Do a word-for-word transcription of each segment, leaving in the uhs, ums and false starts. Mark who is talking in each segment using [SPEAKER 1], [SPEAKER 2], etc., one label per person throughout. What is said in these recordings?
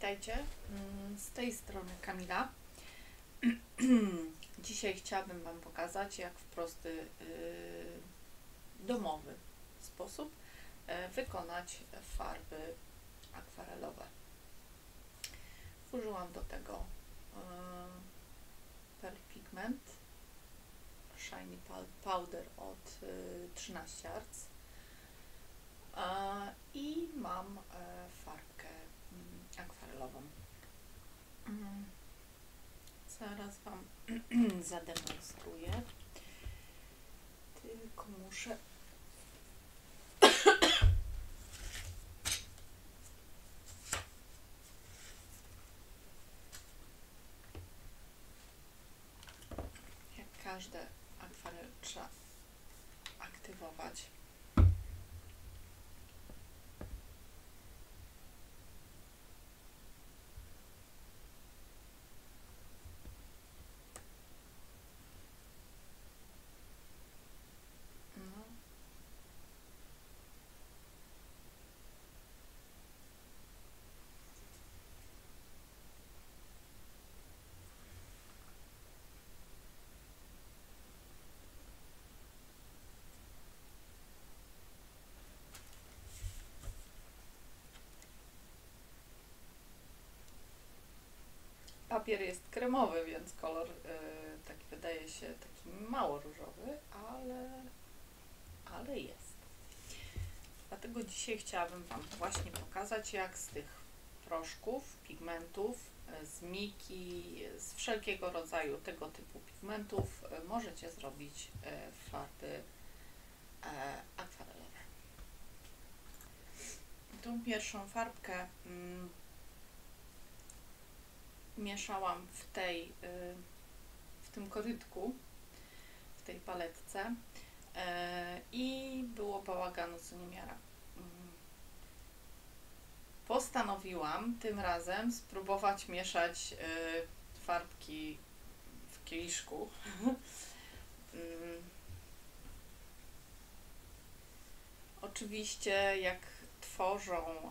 [SPEAKER 1] Witajcie, z tej strony Kamila. Dzisiaj chciałabym Wam pokazać, jak w prosty, yy, domowy sposób yy, wykonać farby akwarelowe. Użyłam do tego yy, Pearl Pigment Shiny Powder od yy, trzynaście Arts yy, i mam yy, farbkę yy, akwarelową. Yy. Zaraz Wam zademonstruję, tylko muszę jak każde akwarel trzeba aktywować. Papier jest kremowy, więc kolor yy, taki wydaje się taki mało różowy, ale, ale jest. Dlatego dzisiaj chciałabym Wam właśnie pokazać, jak z tych proszków, pigmentów, z miki, z wszelkiego rodzaju tego typu pigmentów yy, możecie zrobić yy, farby yy, akwarelowe. Tą pierwszą farbkę yy, mieszałam w tej, w tym korytku, w tej paletce i było bałaganu co niemiara. Postanowiłam tym razem spróbować mieszać farbki w kieliszku. Oczywiście jak tworzą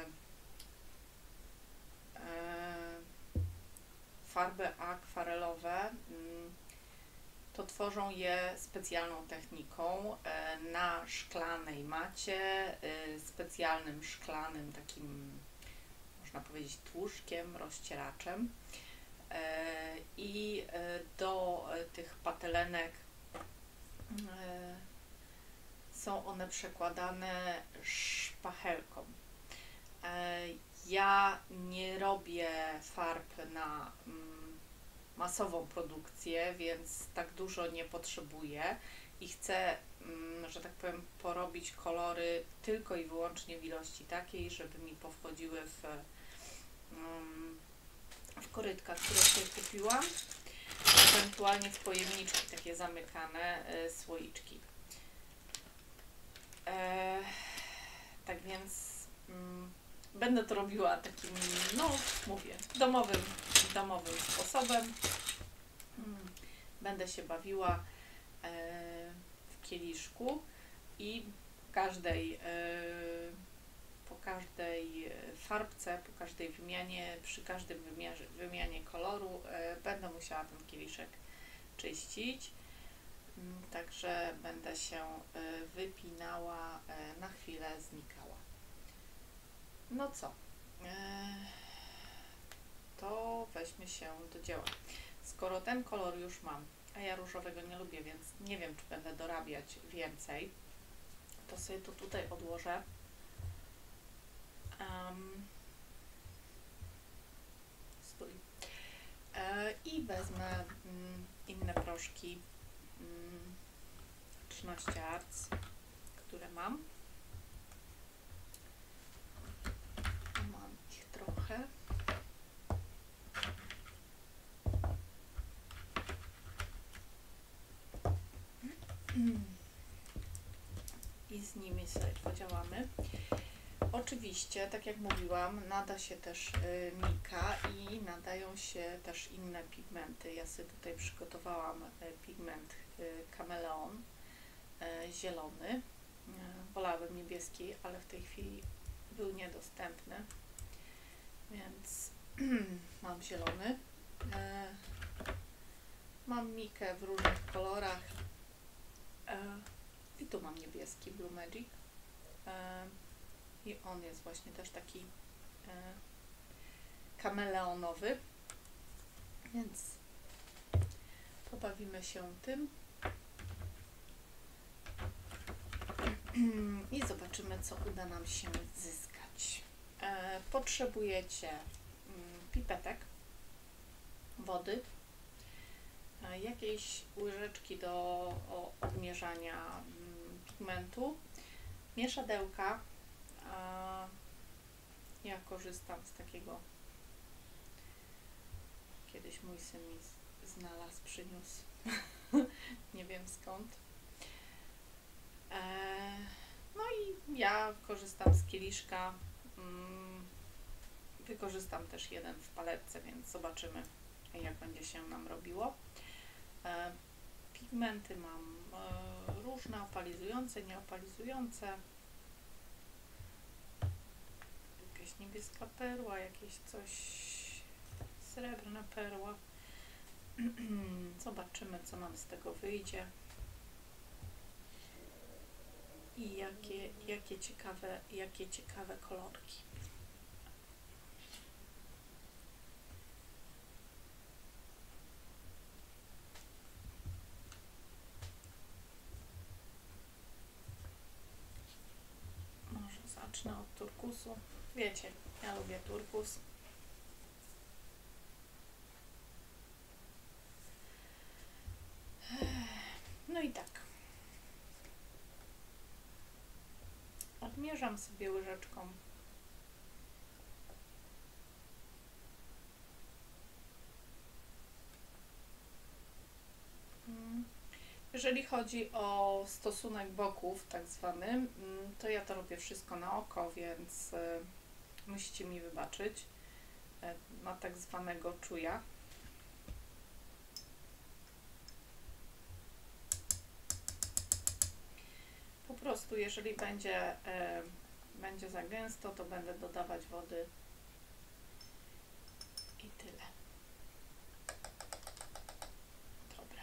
[SPEAKER 1] farby akwarelowe, to tworzą je specjalną techniką na szklanej macie, specjalnym szklanym takim, można powiedzieć, tłuszczkiem, rozcieraczem, i do tych patelenek są one przekładane szpachelką. Ja nie robię farb na mm, masową produkcję, więc tak dużo nie potrzebuję i chcę, mm, że tak powiem, porobić kolory tylko i wyłącznie w ilości takiej, żeby mi powchodziły w, mm, w korytka, które sobie kupiłam, ewentualnie w pojemniczki takie zamykane, y, słoiczki. E, tak więc mm, będę to robiła takim, no mówię, domowym, domowym sposobem. Będę się bawiła w kieliszku i po każdej, po każdej farbce, po każdej wymianie, przy każdym wymiarze, wymianie koloru będę musiała ten kieliszek czyścić. Także będę się wypinała, na chwilę znikała. No co, to weźmy się do dzieła. Skoro ten kolor już mam, a ja różowego nie lubię, więc nie wiem, czy będę dorabiać więcej, to sobie to tutaj odłożę. Um, stój. E, I wezmę um, inne proszki um, trzynaście Arts, które mam. Mam ich trochę. I z nimi sobie podziałamy. Oczywiście, tak jak mówiłam, nada się też y, mika i nadają się też inne pigmenty. Ja sobie tutaj przygotowałam y, pigment y, kameleon y, zielony. Y, wolałabym niebieski, ale w tej chwili był niedostępny. Więc mam zielony. E, mam Mikę w różnych kolorach. E, I tu mam niebieski Blue Magic. E, I on jest właśnie też taki e, kameleonowy. Więc pobawimy się tym. I zobaczymy, co uda nam się zyskać. E, potrzebujecie mm, pipetek, wody, e, jakiejś łyżeczki do o, odmierzania mm, pigmentu, mieszadełka. E, ja korzystam z takiego, kiedyś mój syn mi znalazł, przyniósł, nie wiem skąd. E, no i ja korzystam z kieliszka. Mm, wykorzystam też jeden w paletce, więc zobaczymy, jak będzie się nam robiło. E, pigmenty mam e, różne, opalizujące, nieopalizujące. Jakaś niebieska perła, jakieś coś, srebrna perła. Zobaczymy, co nam z tego wyjdzie. I jakie, jakie ciekawe, jakie ciekawe kolorki. Może zacznę od turkusu. Wiecie, ja lubię turkus. No i tak. Odmierzam sobie łyżeczką. Jeżeli chodzi o stosunek boków, tak zwany, to ja to robię wszystko na oko, więc musicie mi wybaczyć. Na tak zwanego czuja. Po prostu, jeżeli będzie, będzie za gęsto, to będę dodawać wody i tyle. Dobra.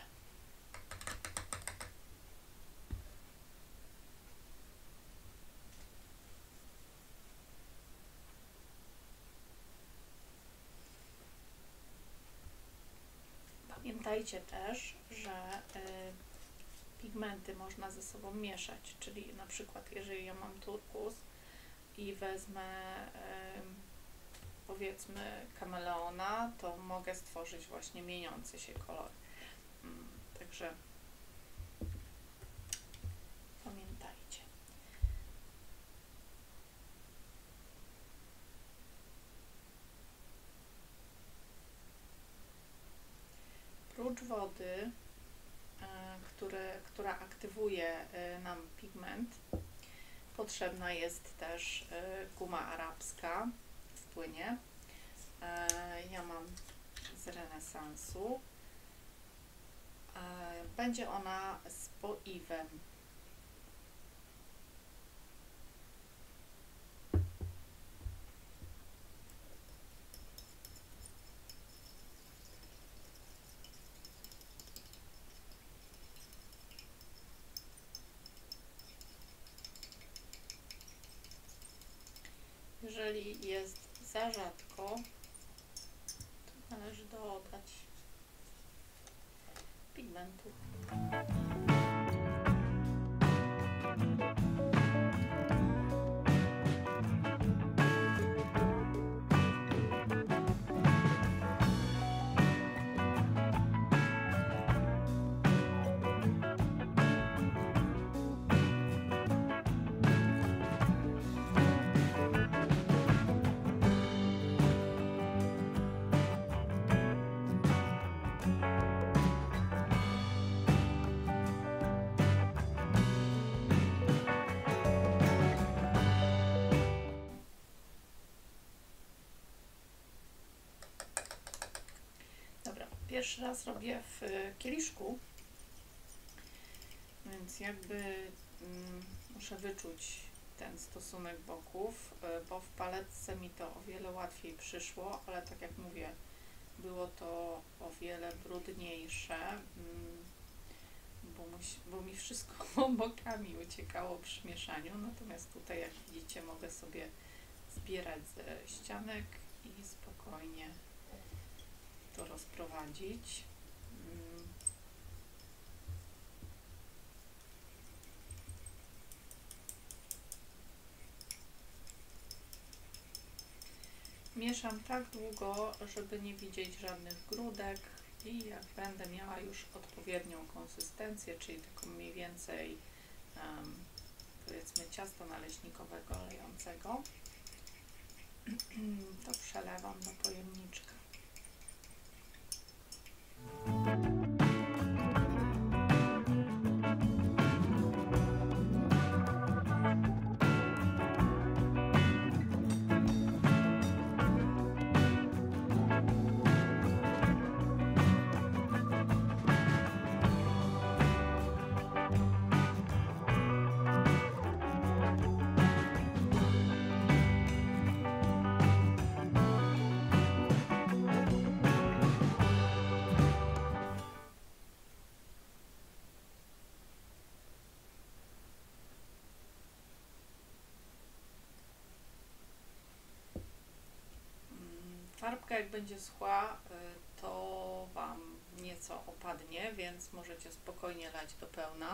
[SPEAKER 1] Pamiętajcie też, że y, pigmenty można ze sobą mieszać, czyli na przykład jeżeli ja mam turkus i wezmę y, powiedzmy kameleona, to mogę stworzyć właśnie mieniący się kolor. Mm, także pamiętajcie. Prócz wody, Który, która aktywuje nam pigment, potrzebna jest też guma arabska w płynie. Ja mam z renesansu. Będzie ona z poiwem. Jeżeli jest za rzadko, to należy dodać pigmentu. Pierwszy raz robię w kieliszku, więc jakby mm, muszę wyczuć ten stosunek boków, y, bo w paletce mi to o wiele łatwiej przyszło, ale tak jak mówię, było to o wiele brudniejsze, mm, bo, muś, bo mi wszystko bokami uciekało przy mieszaniu, natomiast tutaj, jak widzicie, mogę sobie zbierać ze ścianek i spokojnie to rozprowadzić. Mm. Mieszam tak długo, żeby nie widzieć żadnych grudek i jak będę miała już odpowiednią konsystencję, czyli taką mniej więcej um, powiedzmy ciasta naleśnikowego lejącego, to przelewam do pojemniczka. Farbka jak będzie schła, to Wam nieco opadnie, więc możecie spokojnie lać do pełna.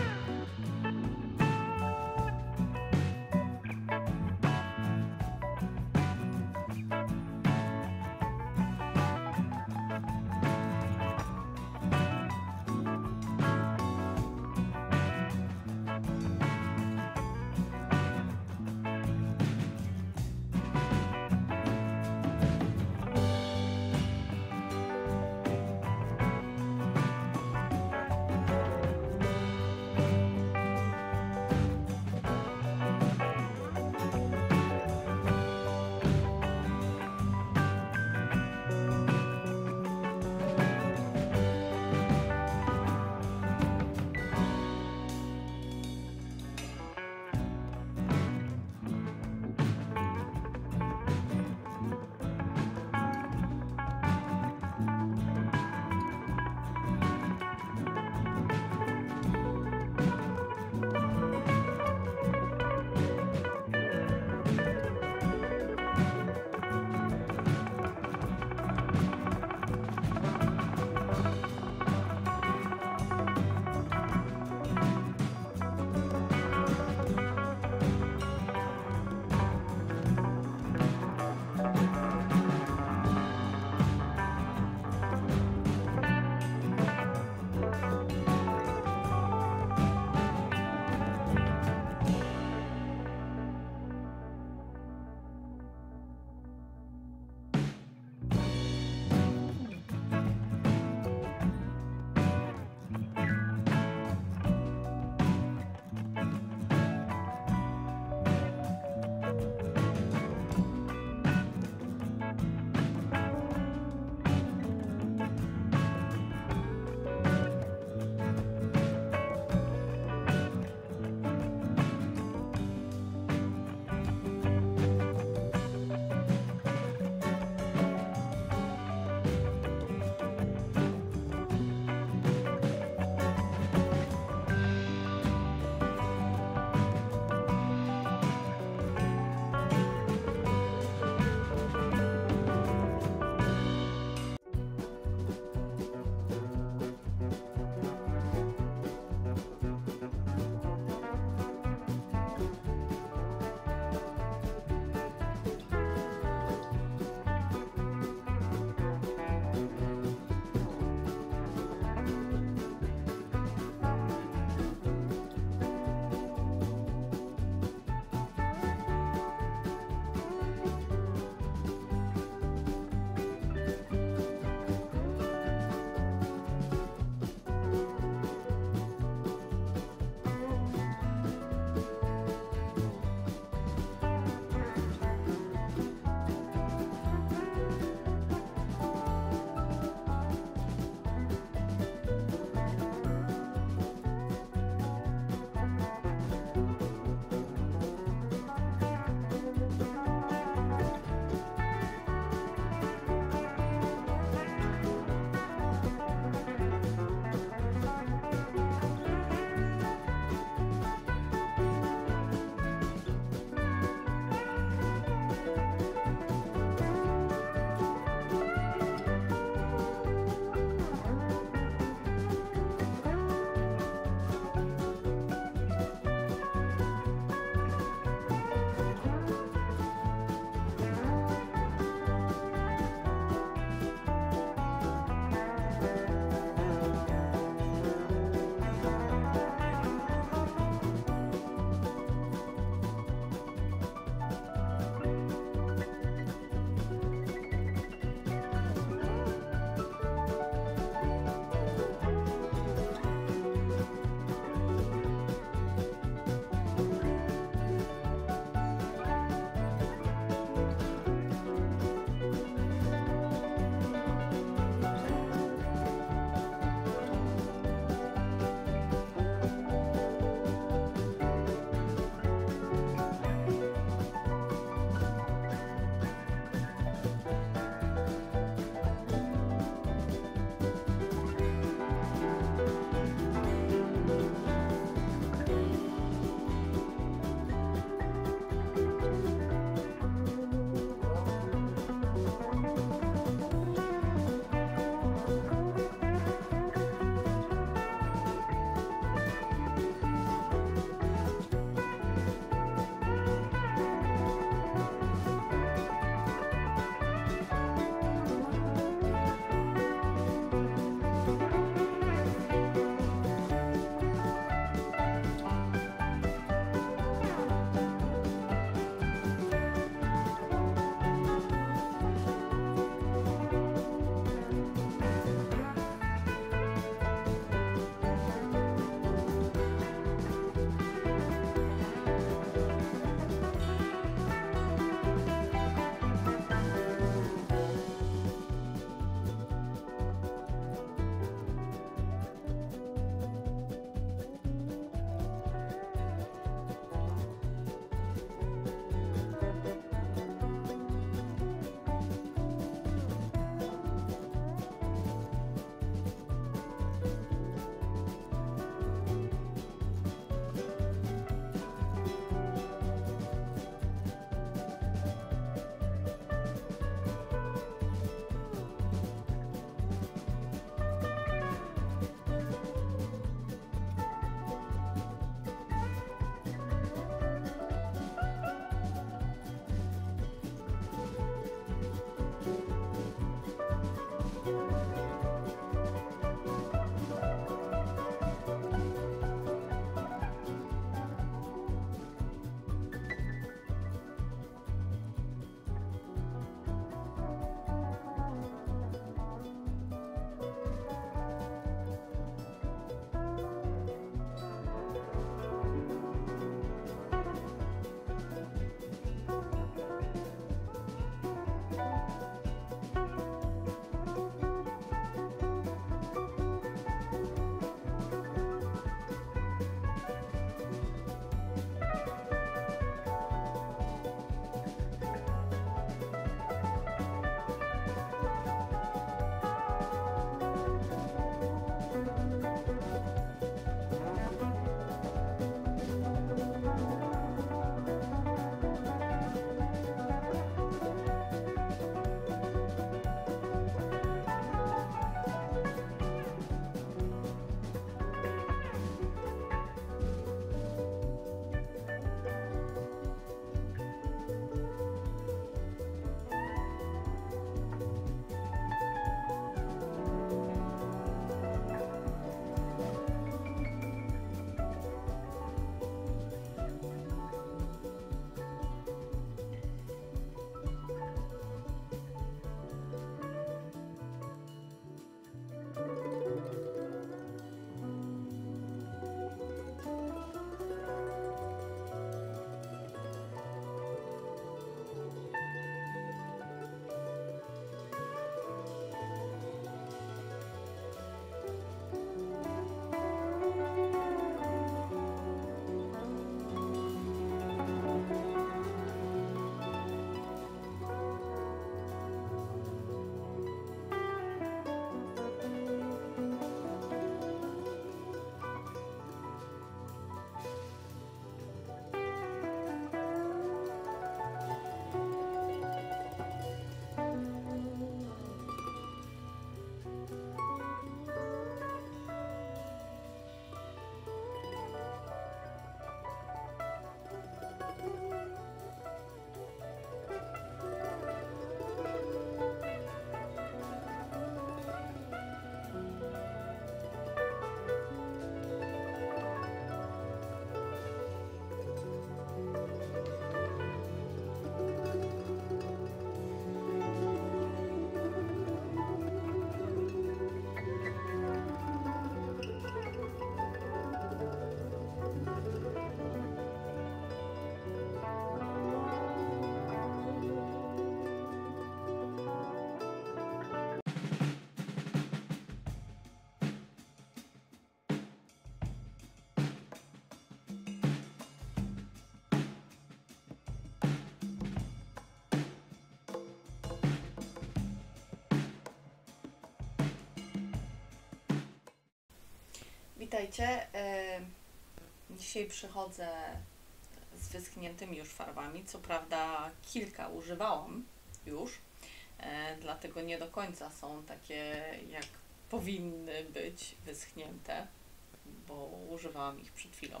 [SPEAKER 1] Witajcie. E, Dzisiaj przychodzę z wyschniętymi już farbami. Co prawda kilka używałam już, e, dlatego nie do końca są takie, jak powinny być wyschnięte, bo używałam ich przed chwilą.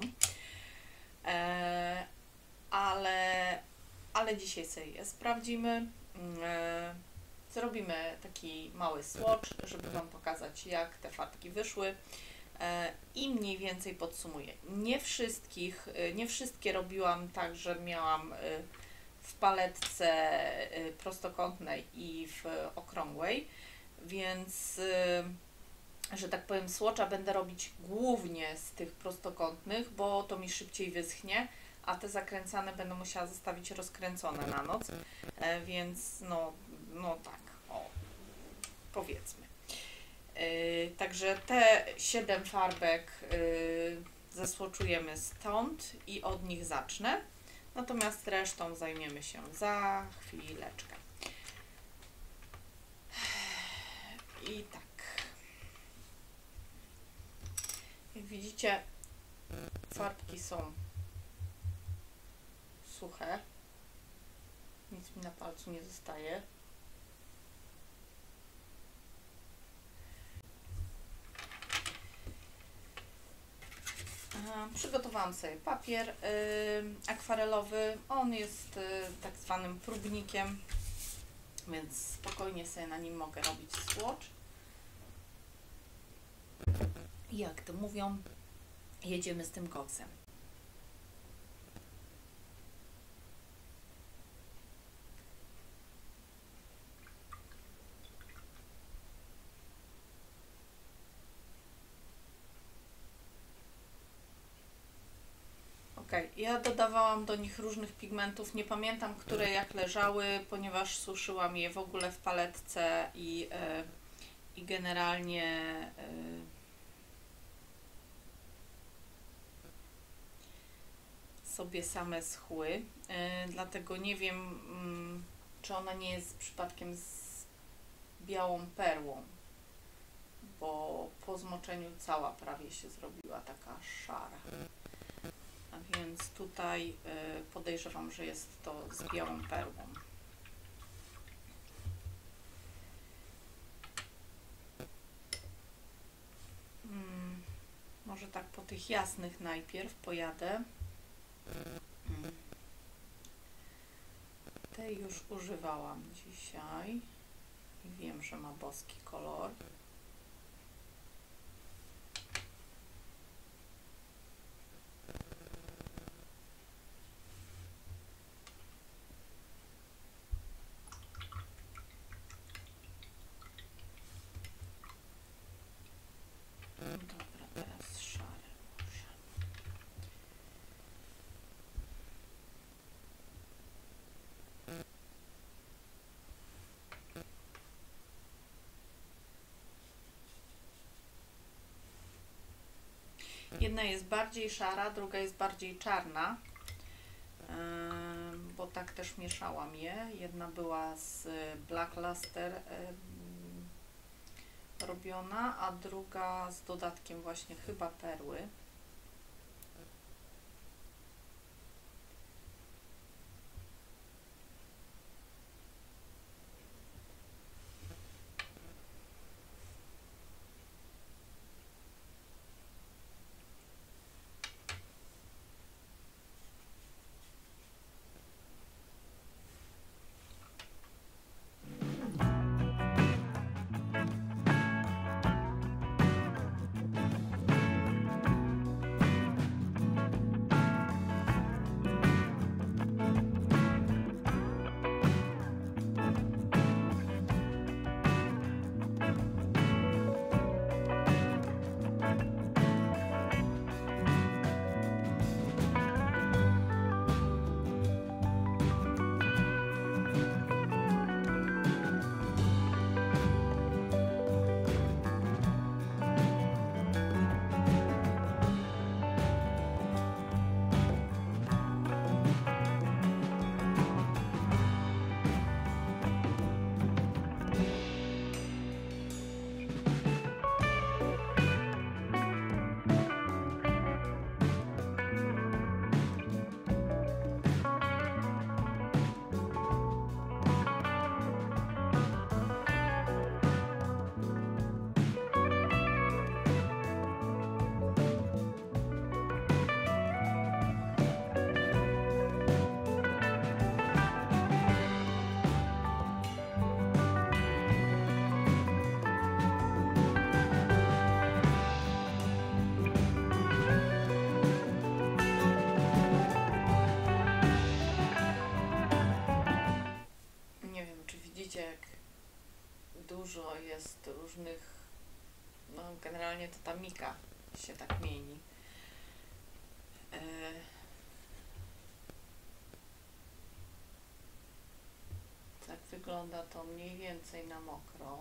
[SPEAKER 1] E, ale, ale dzisiaj sobie je sprawdzimy. E, zrobimy taki mały swatch, żeby Wam pokazać, jak te farbki wyszły. I mniej więcej podsumuję. Nie wszystkich, nie wszystkie robiłam tak, że miałam w paletce prostokątnej i w okrągłej, więc, że tak powiem, swatcha będę robić głównie z tych prostokątnych, bo to mi szybciej wyschnie, a te zakręcane będę musiała zostawić rozkręcone na noc, więc no, no tak, o, powiedzmy. Yy, także te siedem farbek yy, zesłoczujemy stąd i od nich zacznę, natomiast resztą zajmiemy się za chwileczkę. I tak, jak widzicie, farbki są suche, nic mi na palcu nie zostaje. Przygotowałam sobie papier y, akwarelowy, on jest y, tak zwanym próbnikiem, więc spokojnie sobie na nim mogę robić swatch. I jak to mówią, jedziemy z tym koksem. Okay. Ja dodawałam do nich różnych pigmentów, nie pamiętam, które jak leżały, ponieważ suszyłam je w ogóle w paletce i, yy, i generalnie yy, sobie same schły, yy, dlatego nie wiem, yy, czy ona nie jest przypadkiem z białą perłą, bo po zmoczeniu cała prawie się zrobiła taka szara. A więc tutaj y, podejrzewam, że jest to z białą perłą. Hmm, może tak po tych jasnych najpierw pojadę. Hmm. Tej już używałam dzisiaj i wiem, że ma boski kolor. Dobra, teraz szary może. Jedna jest bardziej szara, druga jest bardziej czarna, yy, bo tak też mieszałam je. Jedna była z Black Luster yy, robiona, a druga z dodatkiem właśnie chyba perły. różnych, no generalnie to ta mika się tak mieni. E, tak wygląda to mniej więcej na mokro.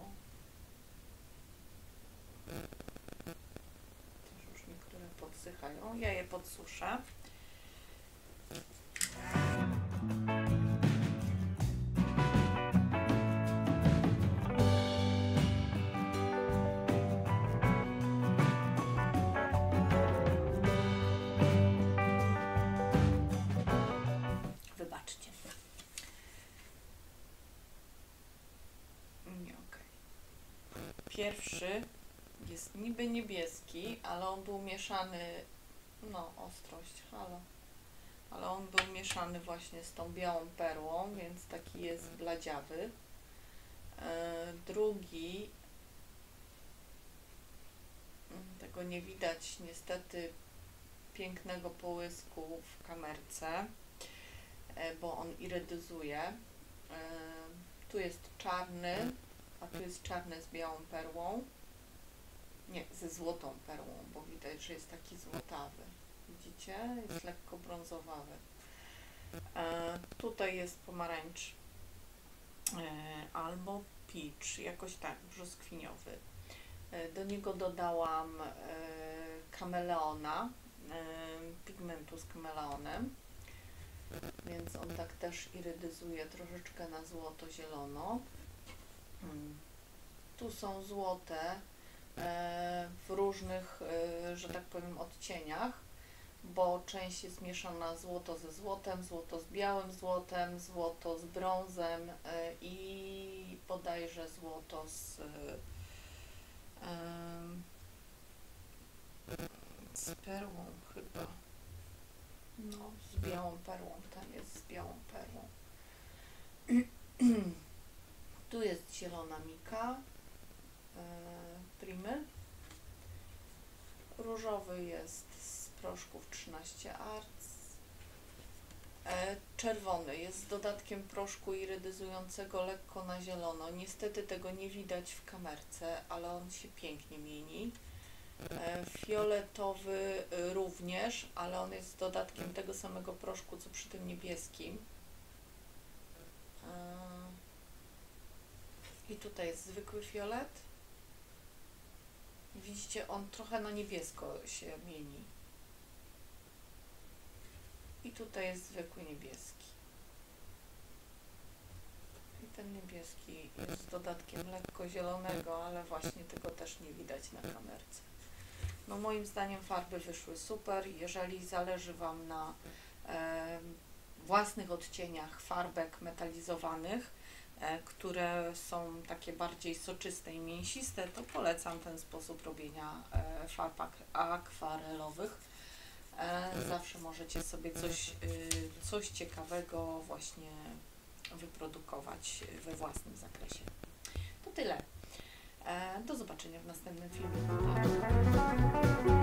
[SPEAKER 1] Też już niektóre podsychają. Ja je podsuszę. Wybaczcie. Nie, okej. Pierwszy jest niby niebieski, ale on był mieszany, no ostrość, halo, ale on był mieszany właśnie z tą białą perłą, więc taki jest bladziawy. E, drugi, tego nie widać niestety pięknego połysku w kamerce, e, bo on irydyzuje. E, tu jest czarny, a tu jest czarny z białą perłą. Nie, ze złotą perłą, bo widać, że jest taki złotawy. Widzicie? Jest lekko brązowawy. E, tutaj jest pomarańcz e, albo peach, jakoś tak, brzoskwiniowy. E, do niego dodałam e, kameleona, e, pigmentu z kameleonem, więc on tak też irydyzuje troszeczkę na złoto-zielono. Hmm. Tu są złote w różnych, że tak powiem, odcieniach, bo część jest mieszana złoto ze złotem, złoto z białym złotem, złoto z brązem i bodajże złoto z, z perłą chyba. No, z białą perłą, tam jest z białą perłą. Tu jest zielona mika. Primy. Różowy jest z proszków trzynaście Arts. E, czerwony jest z dodatkiem proszku irydyzującego lekko na zielono. Niestety tego nie widać w kamerce, ale on się pięknie mieni. E, fioletowy również, ale on jest z dodatkiem tego samego proszku, co przy tym niebieskim. E, I tutaj jest zwykły fiolet. Widzicie, on trochę na niebiesko się mieni. I tutaj jest zwykły niebieski. I ten niebieski jest z dodatkiem lekko zielonego, ale właśnie tego też nie widać na kamerce. No moim zdaniem farby wyszły super. Jeżeli zależy Wam na e, własnych odcieniach farbek metalizowanych, które są takie bardziej soczyste i mięsiste, to polecam ten sposób robienia farb akwarelowych. Zawsze możecie sobie coś, coś ciekawego właśnie wyprodukować we własnym zakresie. To tyle. Do zobaczenia w następnym filmie.